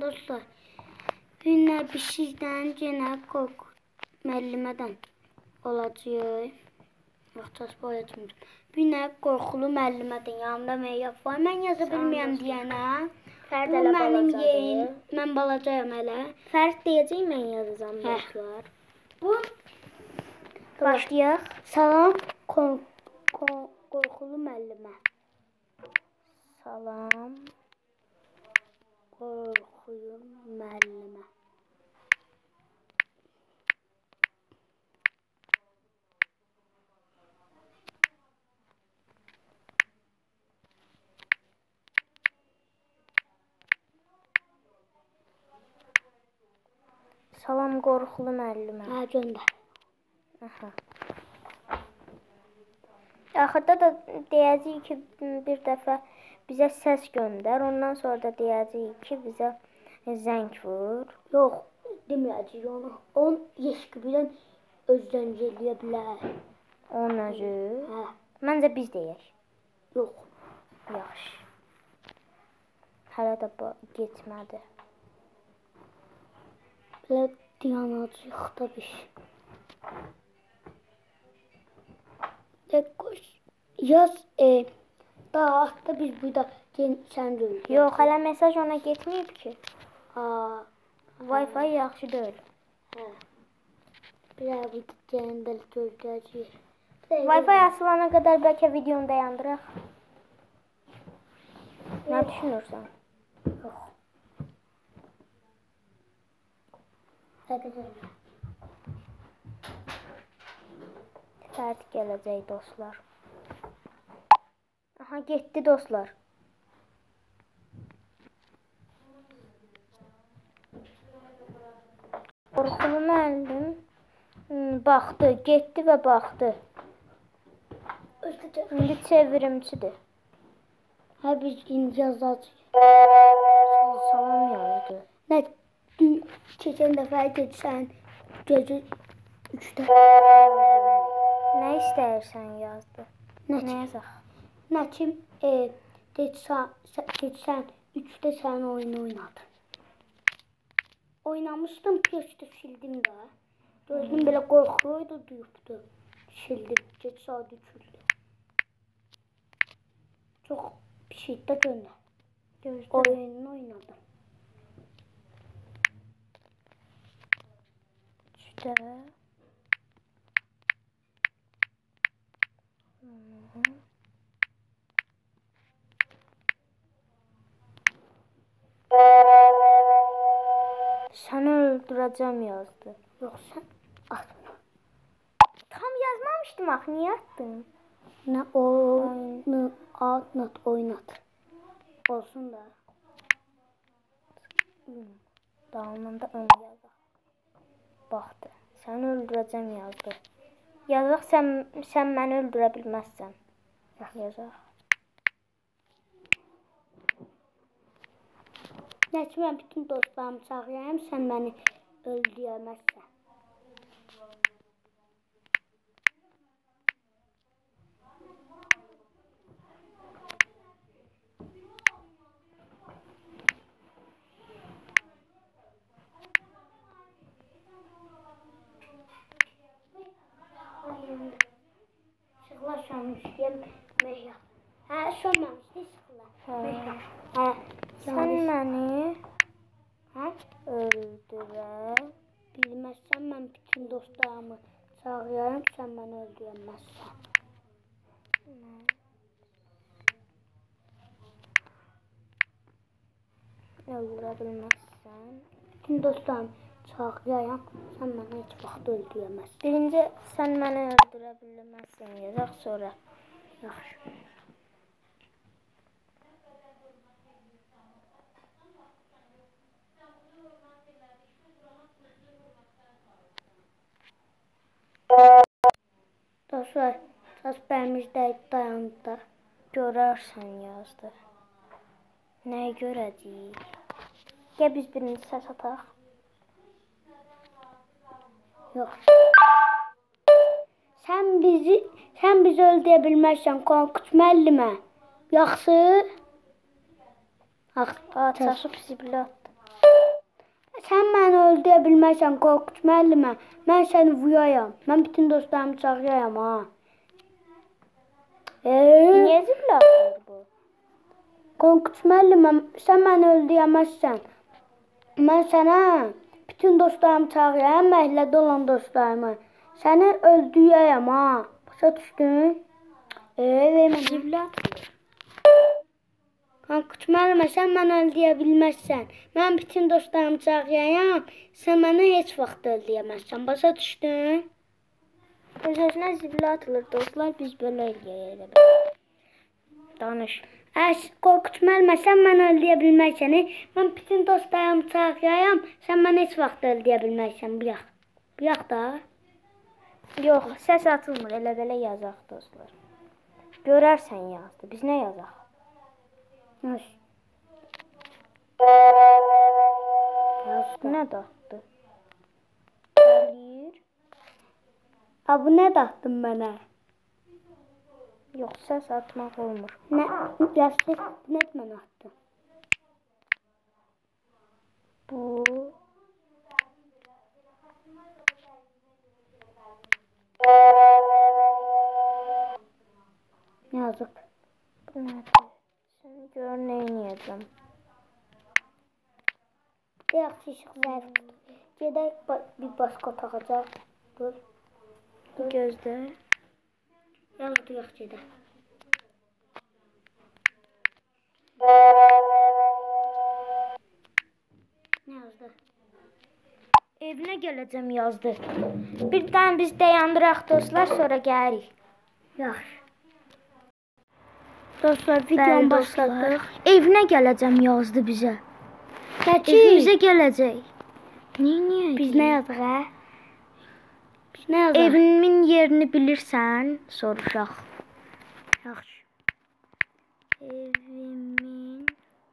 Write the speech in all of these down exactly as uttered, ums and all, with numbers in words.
dostlar. Günler bir sizden gene korku müəllimədən olacaq. Vaxtası boyatmıyorum. Günler korkulu müəllimədən yanımda meyap var. Mən yaza bilməyəm deyənə. Fərd Bu elə mənim balacadır. yeğim. Mən balacayam hələ. Fərd deyəcək, mən yazacağım dostlar. Bu başlayaq. Salam qorxulu müəllimə. Salam qorxulu müəllimə. Salam qorxulu müəllimə. Hə, göndər. Aha. Axırda da deyəcəyik ki, bir dəfə bizə səs göndər. Ondan sonra da deyəcəyik ki, bizə zəng vur. Yox, deməyəcəyik onu. On yeşkibilən öz zəng eləyə bilər. Onun özü. Hə. Məncə biz deyək. Yox. Yaxşı. Hələ də getmədi. Belə dayanacaq da bir. Koş. Yaz e, daha hatta biz burada sen görürüz. Yox, hələ mesaj ona getməyib ki. Aa, Wi-Fi yaxşı deyil. Hə. Biraz bu gəndəl görəcəyik. Wi-Fi asılana qədər bəlkə videonu dayandıraq. Nə düşünürsən? Yox. Hadi Fərd gələcək dostlar. Aha, getdi dostlar. Qorxulu müəllim baxdı, getdi və baxdı. İndi çevirimçidir. Hə, biz indi yazacağıq. Salam yazdı. Nə? Keçən dəfə getsən gecə üçdə. Nə istəyirsən yazdı. Nə yazaq? Nə kim e, keçsən üçdə sən oyun oynadın. Oynamışdım, keçdi sildim də. Gördüm belə qorxuydu, duyubdu. Sildim, geç saat üçüldü. Çox bir şey də göndər. Oyununu oynadım. üçdə. Səni öldürəcəm yazdı. Yox, sən atma. Tam yazmamışdım axı, niyə atdın? Nə oyunu oynat, oynat. Olsun da. Dalında ön yazaq. Baxdı. Səni öldürəcəm yazdı. Yazaq, sən, sən məni öldürə bilməzsən. Yazaq. Nə ki, mən bütün dostlarımı çağırayım, sən məni öldürəməzsən. Sıxıla sönmüşkən məhyak. Hə, sönməmişdi, sıxıla. Məhyak. Hə, sən məni hə? öldürə bilməzsən, mən bütün dostlarımı çağırayım, sən məni öldürəməzsən. Öldürə bilməzsən. Bütün dostlarımı çağırayım, sən məni heç vaxt öldürəməzsən. Birinci, sən məni öldürə bilməzsən yazaq, sonra. Yaxşı. Dostlar, səs bəyimizdə dayandı. Görərsən yazdı. Nəyi görəcəyik? Gəl biz birinci səs ataq. Yox. Sən bizi, sən bizi öldürə bilməzsən, Korkut müəllimə. Yaxşı? Aa, çaşıb zibilə atdı. Sən məni öldürə bilməsən Korkut müəllimə. Mən səni vurayam. Mən bütün dostlarımı çağırayam ha. Eee? Niyə ziblə atır bu? Korkut müəllimə, sən məni öldürəməzsən. Mən sənə bütün dostlarımı çağırayam, məhəllədə olan dostlarımı. Səni öldürəyəm ha. Başa düşdün? Eee, vermə ziblə atır. Korkut müəllimə, sən məni öldürə bilməzsən. Mən bütün dostlarımı çağırayam, sən məni heç vaxt öldürəməzsən. Başa düşdün? Öz-özünə ziblə atılır dostlar, biz belə eləyək. Danış. Əs, Korkut müəllimə, sən məni öldürə bilməzsən. Mən bütün dostlarımı çağırayam, sən məni heç vaxt öldürə bilməzsən. Buyaq. Buyaq da. Yox, səs atılmır, elə belə yazaq dostlar. Görərsən yazdı, biz nə yazaq? Nasıl? Yazdı. Nə datdı? Gəlir. Ha, bu nə datdın mənə? Yox, səs atmaq olmur. Nə? Yazdı, nə mən atdım? Bu... Yazıq. Bu nədir? Səni gör, nə inəyəcəm? Yaxşı, işıq zəif. Gedək bir başqa otağa. Dur. Dur. Gözdə. Yazdı, yox gedək. Nə yazdı? Evinə gələcəm yazdı. Birdən biz dayandıraq dostlar, sonra gəlirik. Yaxşı. Dostlar, videonu başladıq. Evinə gələcəm yazdı bizə. Nəçi? Evimizə gələcək. Neyini? Biz nə yazıq, hə? Biz nə yazıq? Evimin yerini bilirsən? Soruşaq. Yaxşı. Evimin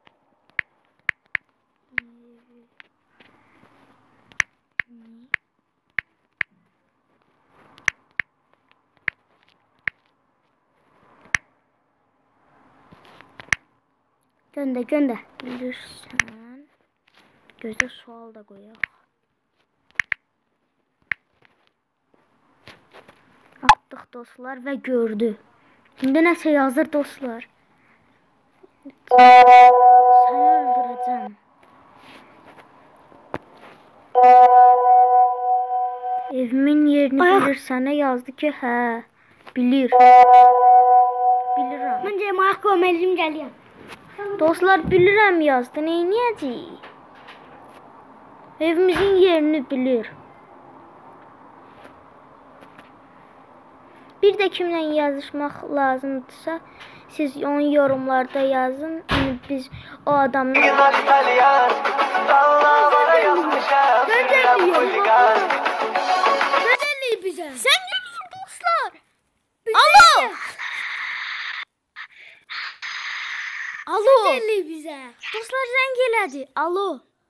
Göndə, göndə. Bilirsən. Gözdə sual da qoyaq. Atdıq dostlar və gördü. İndi nəsə yazır dostlar. Səni öldürəcəm. Evimin yerini Ayaq. bilirsən, yazdı ki, hə, bilir. Bilirəm. Məncə ayaq qoymalıyım, gəliyəm. Dostlar, bilirəm yazdı. Neyniyəcəyik? Evimizin yerini bilir. Bir də kimlə yazışmaq lazımdırsa, siz onu yorumlarda yazın. Yəni biz o adamla... Göndərlik bizə. Sən gülür dostlar. Alo. Alo. Göndərlik bizə. Dostlar zəng elədi. Alo.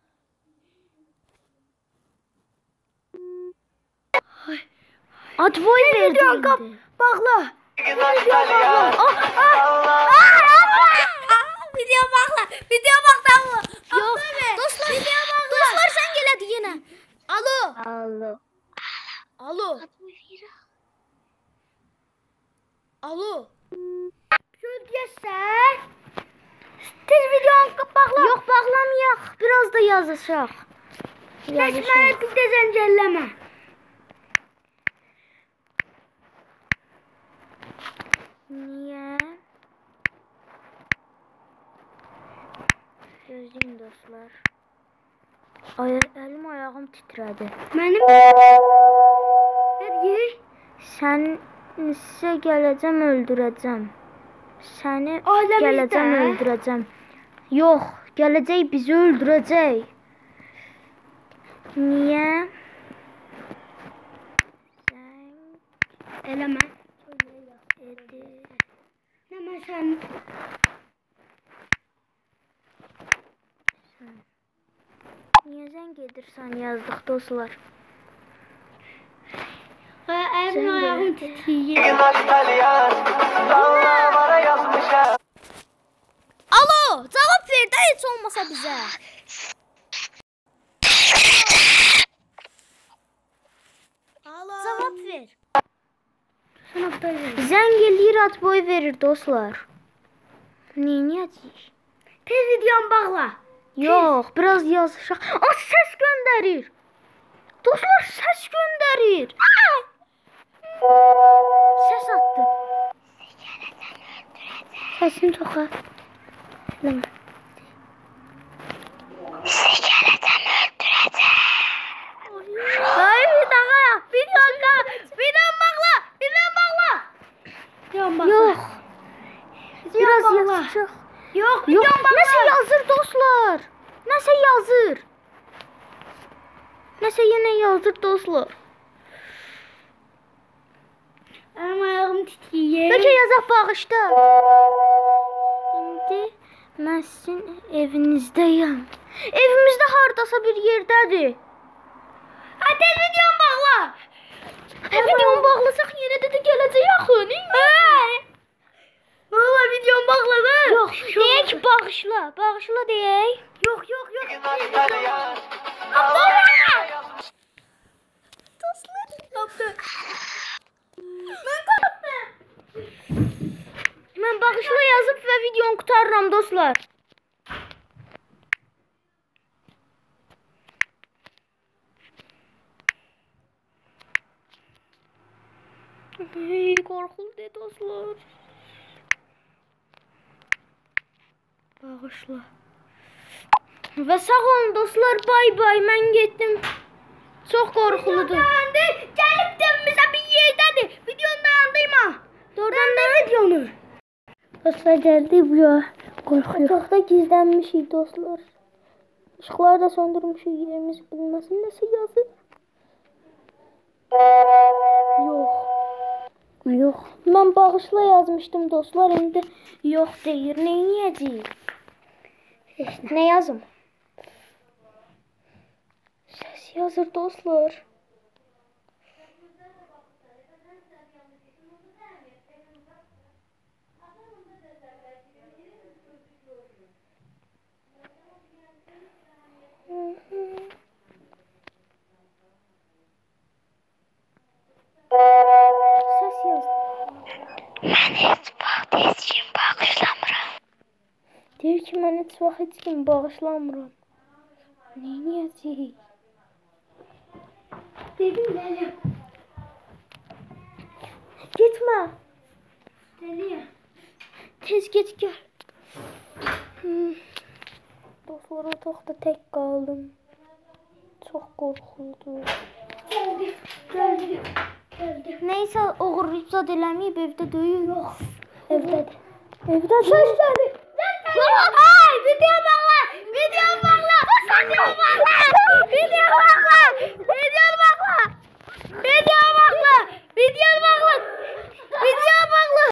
Advoy verdi indi. Bağla. Video bağla. Video bağla. Yox. Dostlar, dostlar zəng elədi yenə. Alo. Alo. Alo. Alo. Göndərsən. Tez videonu bağla. Yox, bağlamayaq. Biraz da yazışaq. Yazışaq. Bir də zəng eləmə. Niyə? Gözləyin dostlar. Ay, əlim ayağım titrədi. Mənim Nədir? Sən sizə gələcəm, öldürəcəm. Səni Ailəmizdə? gələcəm, öldürəcəm. Yox, gələcək bizi öldürəcək. Niyə? Zəng Eləmə. edir. Nə mən sən Niyə zəng edirsən yazdıq dostlar. Ha, əlim Sən ayağım de. titrəyir. Alo, cavab ver də heç olmasa bizə. həyat boyu verir dostlar. Neyniyəcəyik? Tez videonu bağla. Yox, biraz yazışaq. Aa, səs göndərir. Dostlar, səs göndərir. Səs atdı. Səsini çox az. Eləmə. Ay, bir daha. Videonu, videonu bağla. Videonu bağla. Videonu bağla. Yox. Biraz bağla. yazışaq. Yox, Yox, videonu bağla. nəsə yazır dostlar. Nəsə yazır. Nəsə yenə yazır dostlar. Ama ayağım titrəyir. Bəlkə yazaq bağışda. İndi mən sizin evinizdəyəm. Evimizdə hardasa bir yerdədir. Hadi videonu bağla. Videonu bağlasaq yenə də də gələcək yaxın. Valla videonu bağla da. Yox, deyək ki, bağışla. Bağışla deyək. Yok yok yok. Dostlar, Yaptı. mən bağışla yazıb və videonu qurtarıram dostlar. Hey, qorxuldu dostlar. Bağışla. Və sağ olun dostlar, bay bay, mən getdim. Çox qorxuludur. Dayandı. Gelip dönmüze bir yerdedir. Videonu dayandırma. Doğrudan da Videonu. dostlar gəldi buraya. Qorxuyor. Çox da gizlənmişik dostlar. Işıqları da söndürmüşük, yerimiz bilməsin. Nəsə yazır? Yox. Yox. Mən bağışla yazmışdım dostlar, indi yox deyir. Neyniyəcəyik? Nə yazım? Səs yazır dostlar. Səs yazdı. Mən heç vaxt heç kim bağışlamıram. Deyir ki, mən heç vaxt heç kim bağışlamıram. Neyniyəcəyik? Dedim deli. Getmə. Deli. Tez get gəl. Hmm. Dostlar, otaqda tək qaldım. Çox qorxuldu. Geldi. Geldi. Geldi. Neysə, oğurluq zad eləməyib, evdə deyil. Yox. Evdədir. Evdədir. Sesleri.